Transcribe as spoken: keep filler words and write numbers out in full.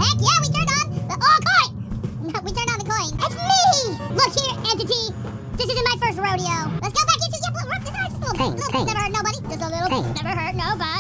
Heck yeah, we turned on the oh coin. We turned on the coin. It's me. Look here, entity. This isn't my first rodeo. Let's go back into yeah. Look, this is just a little, Hey, little hey. never hurt nobody. Just a little Hey. never hurt nobody.